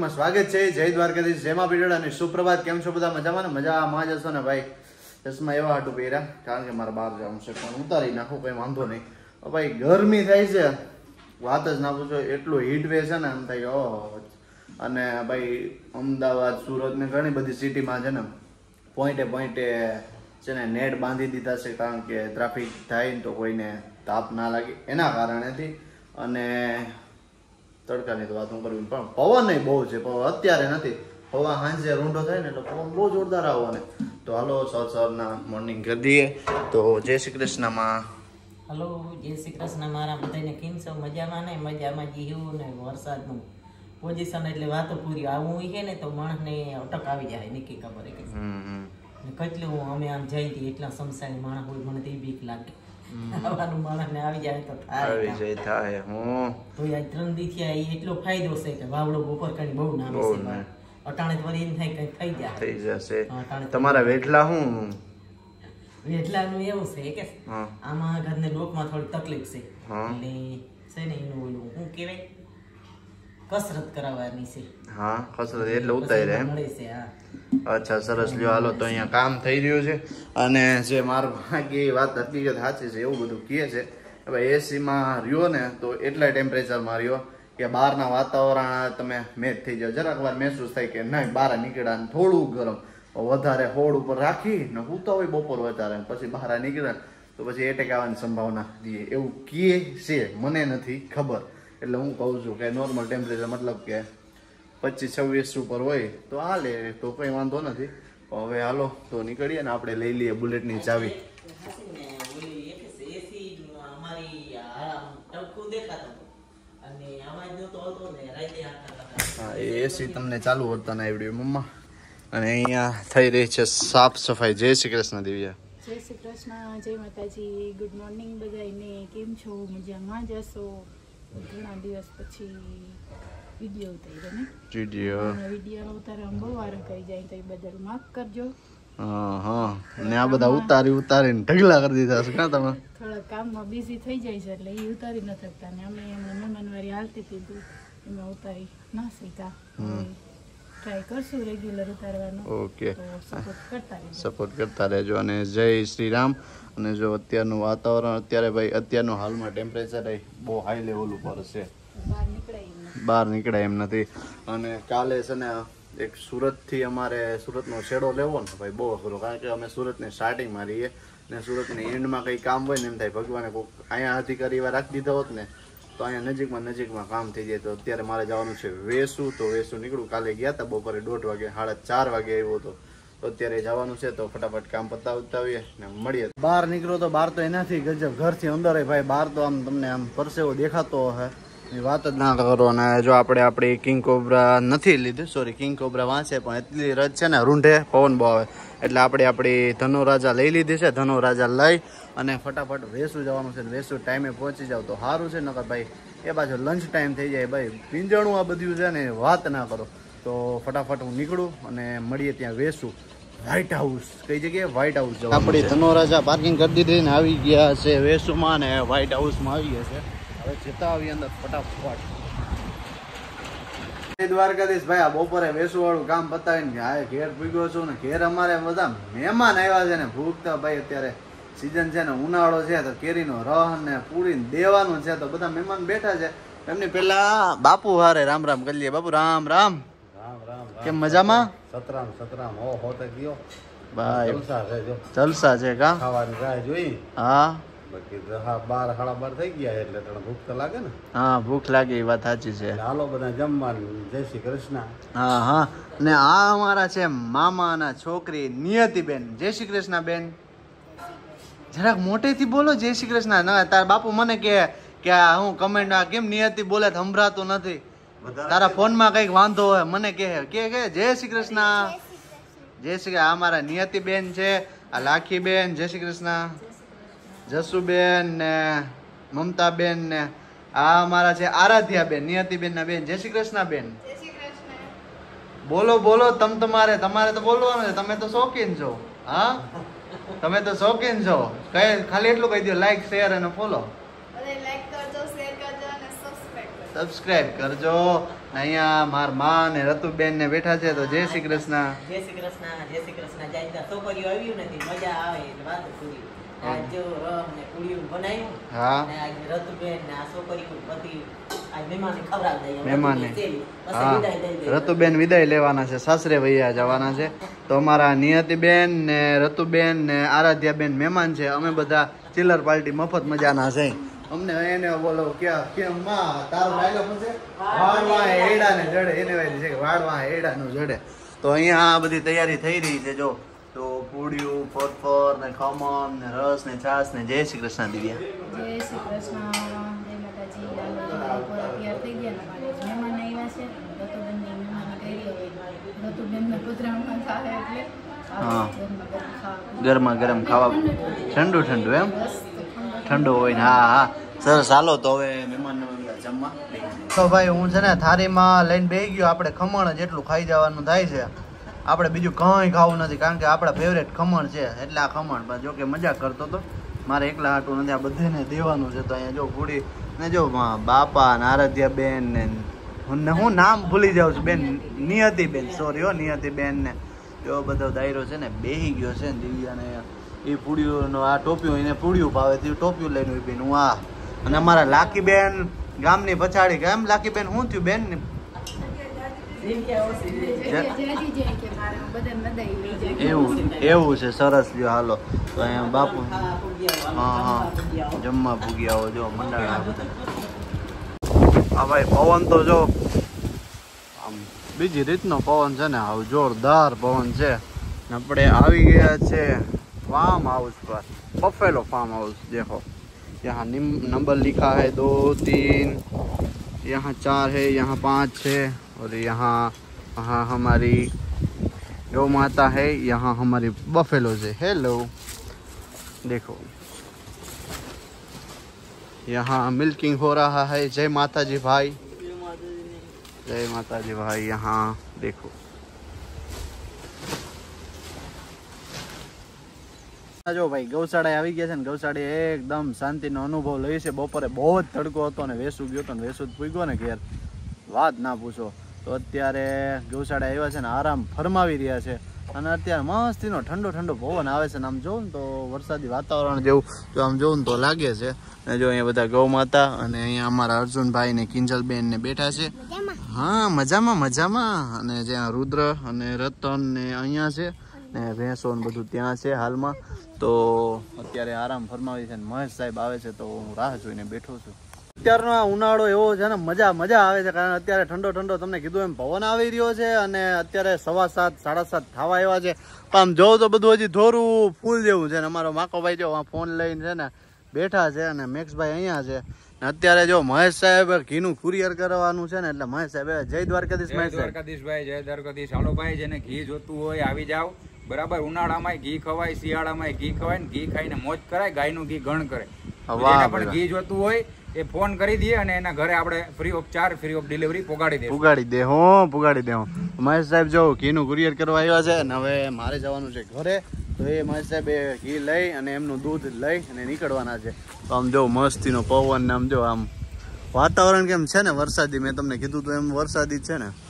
બ્લોગમાં સ્વાગત છે। જય દ્વારકાધીશ, જય મા પીડળ અને સુપ્રભાત। કેમ છો બધા? મજામાં ને? મજામાં જ હશો ને ભાઈ। ચશ્મા એવા હાટું પહેર્યા કારણ કે મારે બહાર જવાનું છે, પણ ઉતારી નાખું, કઈ વાંધો નહીં। ભાઈ ગરમી થાય છે, વાત જ ના પૂછો, એટલું હીટ વે છે ને, એમ થાય ઓહ। અને ભાઈ અમદાવાદ, સુરત ને ઘણી બધી સિટીમાં છે ને પોઈન્ટે છે ને નેટ બાંધી દીધા છે, કારણ કે ટ્રાફિક થાય ને તો કોઈને તાપ ના લાગે એના કારણેથી। અને તડકાની તો વાત હું કરવી, પણ પવન બહુ છે, પણ અત્યારે નથી। હવા સાંજે રૂંઢો થાય ને એટલે પવન બહુ જોરદાર આવવાનો। તો હાલો સવારના મોર્નિંગ કરી દઈએ। તો જય શ્રી કૃષ્ણમાં। હલો, જય શ્રી કૃષ્ણ મારા બધાને। કેમ છો? મજામાં ને? મજામાં જીવું ને વરસાદનું પોઝિશન એટલે વાતો પૂરી। આવું છે ને તો માણસને અટક આવી જાય, નક્કી ખબર કે કેટલું અમે આમ જઈ એટલા સમસાની માણસ હોય, મને તો બીક લાગે। આવવાનું માણસને આવી જાય તો થાય હું તો આ 3 દી થયા, એટલો ફાયદો છે કે વાવડો બપોર કરી બહુ નામ છે। અટાણે તો એમ થાય કઈ થઈ જશે। તમારા વેઠલા હું વેઠલાનું એવું છે કે આમાં ઘરને લોકમાં થોડી તકલીફ છે, એટલે છે ને એનું ઓલું શું કહેવાય, કસરત કરાવવાની છે। હા, કસરત એટલે ઉતારી રહે મળે છે। હા, અચ્છા, સરસ લ્યો। હાલો, તો અહીંયા કામ થઈ રહ્યું છે, અને જે મારું ભાગ્ય વાત હકીકત સાચી છે એવું બધું કહે છે। હવે એસીમાં રહ્યો ને તો એટલા ટેમ્પરેચરમાં રહ્યો કે બહારના વાતાવરણ તમે મેચ થઈ જાવ, જરાક વાર મહેસૂસ થાય કે નહીં બહાર નીકળ્યા ને થોડું ગરમ વધારે હોડ ઉપર રાખી ને સૂતા હોય બપોર વધારે, પછી બહાર નીકળ્યા તો પછી એટેક આવવાની સંભાવના દે એવું કહે છે, મને નથી ખબર। એટલે હું કહું છું કે નોર્મલ ટેમ્પરેચર મતલબ કે 25-26 ઉપર હોય તો હાલે, તો કંઈ વાંધો નથી। હવે હાલો તો નીકળીએ ને આપણે લઈ લઈએ બુલેટની ચાવી। હા, એસી તમને ચાલુ હોતા ના આવડ્યું મમ્મા। અને અહીંયા થઈ રહી છે સાફ સફાઈ। જય શ્રી કૃષ્ણ દિવ્યા। જય શ્રી કૃષ્ણ, જય માતાજી, ગુડ મોર્નિંગ બધાને। કેમ છો? મજામાં જ હશો? ઘણા દિવસ પછી વિડીયો ઉતાર્યો ને? વિડીયો ઉતારવામાં બહુ વાર કરી જાય તો એ બદલ માફ કરજો। હા, ને આ બધા ઉતારીને ઢગલા કરી દીધા છે કા તમે? થોડા કામમાં બિઝી થઈ જાય છે એટલે એ ઉતારી ન શકતા, ને અમે મહેમાનવારી હાલતી હતી એમાં ઉતારી ના શક્યા। ટ્રાય કરશું રેગ્યુલર ઉતારવાનો। ઓકે, સપોર્ટ કરતા રહેજો। અને જય શ્રી રામ। અને જો અત્યારનું વાતાવરણ, અત્યારે ભાઈ અત્યારનું હાલમાં ટેમ્પરેચર બહુ હાઈ લેવલ ઉપર છે, બહાર નીકળાય એમ નથી। અને કાલે છે ને એક સુરતથી અમારે સુરતનો છેડો લેવો ને ભાઈ બહુ અઘરો, કારણ કે અમે સુરતની સ્ટાર્ટિંગમાં રહીએ ને સુરતની એન્ડમાં કંઈ કામ હોય ને એમ થાય ભગવાને કોઈક અહીંયા અધિકારી એવા રાખી દીધા હોત ને તો અહીંયા નજીકમાં કામ થઈ જાય। તો અત્યારે મારે જવાનું છે વેસુ, તો વેસુ નીકળું। કાલે ગયા હતા બપોરે 1:30 વાગે, 4:30 વાગે આવ્યો હતો, તો અત્યારે જવાનું છે, તો ફટાફટ કામ પતાવીએ ને મળીએ। બહાર નીકળો તો બહાર તો એનાથી ગજબ, ઘરથી અંદર ભાઈ બહાર તો આમ તમને આમ પરસેવો દેખાતો હે, વાત જ ના કરો। અને જો આપણે આપણી કિંગ કોબ્રા નથી લીધી, સોરી કિંગ કોબ્રા વાંચે, પણ એટલી રજ છે ને રૂંઢે પવન બહુ આવે, એટલે આપણે આપણી ધનુરાજા લઈ લીધી છે। ધનુરાજા લઈ અને ફટાફટ વેસુ જવાનું છે, વેસુ ટાઈમે પહોંચી જાવ તો સારું છે, નકર ભાઈ એ બાજુ લંચ ટાઈમ થઈ જાય ભાઈ, પીંજણું આ બધું છે ને વાત ના કરો। તો ફટાફટ હું નીકળું અને મળીએ ત્યાં વેસુ વ્હાઈટ હાઉસ। કઈ જગ્યાએ? વ્હાઈટ હાઉસ જવાનું। આપણી ધનુરાજા પાર્કિંગ કરી દીધી ને આવી ગયા છે વેસુમાં, ને વ્હાઈટ હાઉસમાં આવી ગયા છે। હવે જતા આવી અંદર ફટાફટ। દ્વારકાધીશ ભાઈ, આ બપોરે વેસુ વાળું કામ પતાવીને ઘેર પૂગ્યો છું ને ઘેર અમારે બધા મહેમાન આવ્યા છે ને ભૂખતા ભાઈ, અત્યારે સીઝન છે ને ઉનાળો છે તો કેરીનો રસ ને પૂરી દેવાનું છે, તો બધા મહેમાન બેઠા છે। એમની પેલા બાપુ હારે રામ રામ કરી લઈએ। બાપુ રામ રામ। કેમ મજામાં? સતરામ હો હોતે ગયો ભાઈ, જલસા છે કા? ખાવાની રાહ જોઈ? હા, બાકી 12-12 થઈ ગયા એટલે તને ભૂખ તો લાગે ને? હા, ભૂખ લાગે, એ વાત સાચી છે। હાલો બધા જમવાનું। જય શ્રી કૃષ્ણ। હા, ને આ અમારા છે મામાના છોકરી નિયતિબેન। જય શ્રી કૃષ્ણ બેન, જરાક મોટેથી બોલો જય શ્રી કૃષ્ણ। ના તારા બાપુ મને કે હું કમેન્ટ કેમ નિયતિ બોલે સંભળાતું નથી, તારા ફોનમાં કઈક વાંધો હોય મને કે જય શ્રી કૃષ્ણ। જય શ્રી કૃષ્ણ। અમારા નિયતિબેન છે, આ લાખીબેન જય શ્રી કૃષ્ણ, જસુબેન ને મમતાબેન ને આ અમારા છે આરાધ્યાબેન, નિયતિબેન ના બેન। જય શ્રી કૃષ્ણ બેન। બોલો તમારે તો બોલવાનું છે, તમે તો શોખીન છો। હા, તમે તો શોખીન છો, ખાલી એટલું કહી દો, લાઈક શેર અને ફોલો, સબસ્ક્રાઇબ કરજો। અહીંયા માર માં ને રતુબેન ને બેઠા છે. તો જય શ્રી કૃષ્ણ. જય શ્રી કૃષ્ણ, જય શ્રી કૃષ્ણ. જાય છોકરીઓ આવ્યું નથી, મજા આવે એટલે વાતો પૂરી. આજ જો રમ ને પૂરીઓ બનાવ્યું. હા. અને આજ રતુબેન ને આ છોકરીઓ બધી આજ મહેમાનને ખવડાવી દઈએ. મહેમાનને. પછી હા વિદાય દઈ દઈએ. રતુબેન વિદાય લેવાના છે, સાસરે વૈયા જવાના છે. તો અમારા નિયતિબેન ને રતુબેન ને આરાધ્યાબેન મહેમાન છે. અમે બધા ચિલ્લર પાર્ટી મફત મજાના છે. અમને એને બોલો કે માં તારો ડાયલોગ છે વાળવા એડા ને જડે, એને વાળી છે કે વાળવા એડા નું જડે. તો અહીંયા આ બધી તૈયારી થઈ રહી છે. જો તો પૂડિયું, ફોરફોર ને ખમણ ને રસ ને છાસ ને. જય શ્રી કૃષ્ણ દિવ્યા. જય શ્રી કૃષ્ણ, જય માતાજી. તૈયાર થઈ ગયા ને મારે મહેમાન આવ્યા છે. રતુબેનની મહેમાન કરી હવે રતુબેનના પુત્રામાં થાય એટલે હા. ગરમા ગરમ ખાવા. ઠંડુ ઠંડુ એમ ઠંડુ હોય ને. હા હા સરસ. હાલો તો હવે મહેમાન જમવા. તો ભાઈ હું છે ને થાળીમાં લઈને બેસી ગયો. આપણે ખમણ જેટલું ખાઈ જવાનું થાય છે. આપણે બીજું કંઈ ખાવું નથી, કારણ કે આપણા ફેવરેટ ખમણ છે એટલે આ ખમણ. પણ જો કે મજાક કરતો હતો, મારે એકલા હાટું નથી, આ બધાને દેવાનું છે. તો અહીંયા જો પૂડી ને જો બાપા ને આરાધ્યાબેન ને હું નામ ભૂલી જાઉં છું બેન, નિયતિબેન, સોરી હો નિયતિબેન ને એવો બધો દાયરો છે ને બેસી ગયો છે ને. દિવ્યાને એ પૂડીઓનો આ ટોપિયું એને પૂડિયું ભાવે તે ટોપિયું લઈને ઉભી હું આ. અને અમારા લાકીબેન ગામની પછાડી કેમ લાકીબેન શું થયું બેન ને એવું છે. સરસ લ્યો હાલો. તો અહીંયા બાપુ હા હા જમવા ભૂગી આવો. જો મંડાણા બધા. હા ભાઈ પવન તો જો આમ બીજી રીતનો પવન છે ને, આવું જોરદાર પવન છે. આપણે આવી ગયા છે फार्म हाउस पर, बफेलो फार्म हाउस. देखो यहाँ नंबर लिखा है 2 3, यहाँ 4 है, यहाँ 5 है, और यहाँ हमारी गौ माता है, यहाँ हमारी बफेलो है. हेलो देखो यहाँ मिल्किंग हो रहा है. जय माता जी भाई, जय माता जी भाई. यहाँ देखो જો ભાઈ ગૌશાળા આવી ગયા છે ને. ગૌશાળા એકદમ શાંતિનો અનુભવ લઈ છે. બપોરે બહુ જ તડકો હતો ને વેસુ ગયો હતો ને વેસુ જ પૂગ્યો ને ઘેર, વાત ના પૂછો. તો અત્યારે ગૌશાળા આવ્યા છે ને આરામ ફરમાવી રહ્યા છે. અને અત્યારે મસ્તીનો ઠંડો ઠંડો પવન આવે છે ને. આમ જોઉં ને તો વરસાદી વાતાવરણ જેવું જો આમ જોઉં ને તો લાગે છે. અને જો અહીંયા બધા ગૌ માતા અને અહીંયા અમારા અર્જુનભાઈ ને કિંજલબેન ને બેઠા છે. હા મજામાં મજામાં. અને જ્યાં રુદ્ર અને રતન ને અહીંયા છે ને ભેંસો ને બધું ત્યાં છે હાલમાં. તો અત્યારે આરામ ફરમાવી છે ને મહેશ સાહેબ આવે છે તો હું રાહ જોઈને બેઠો છું. અત્યારનો આ ઉનાળો એવો છે ને મજા આવે છે, કારણ અત્યારે ઠંડો ઠંડો તમને કીધું એમ પવન આવી રહ્યો છે. અને અત્યારે 7:15 7:30 થવા આવ્યા છે. પણ આમ જોઉં તો બધું હજી ધોરું ફૂલ જેવું છે. ને અમારો માકોભાઈ જો ફોન લઈને છે ને બેઠા છે અને મેક્સભાઈ અહીંયા છે. અત્યારે જો મહેશ સાહેબ ઘીનું કુરિયર કરવાનું છે ને એટલે મહેશ સાહેબ જય દ્વારકાધીશ. મહેશ દ્વારકાધીશભાઈ જય દ્વારકાધીશ. હાલો ભાઈ, જેને ઘી જોતું હોય આવી જાવ. બરાબર, ઉનાળામાં ઘી ખવાય, શિયાળામાં ઘી ખવાય ને ઘી ખાઈને મોજ કરાય. ગાયનું ઘી ગણ કરે. જેને પણ ઘી જોતું હોય એ ફોન કરી દઈએ અને એના ઘરે આપણે free of charge, free of delivery પુગાડી દે. પુગાડી દે. મહેશ સાહેબ જો ઘીનું કુરિયર કરવા આવ્યા છે અને હવે મારે જવાનું છે ઘરે. તો એ મહેશ સાહેબ ઘી લઈ અને એમનું દૂધ લઈ અને નીકળવાના છે. તો આમ જો મસ્તીનો પવન ને આમ જો આમ વાતાવરણ કેમ છે ને વરસાદી. મેં તમને કીધું તો એમ વરસાદી જ છે ને.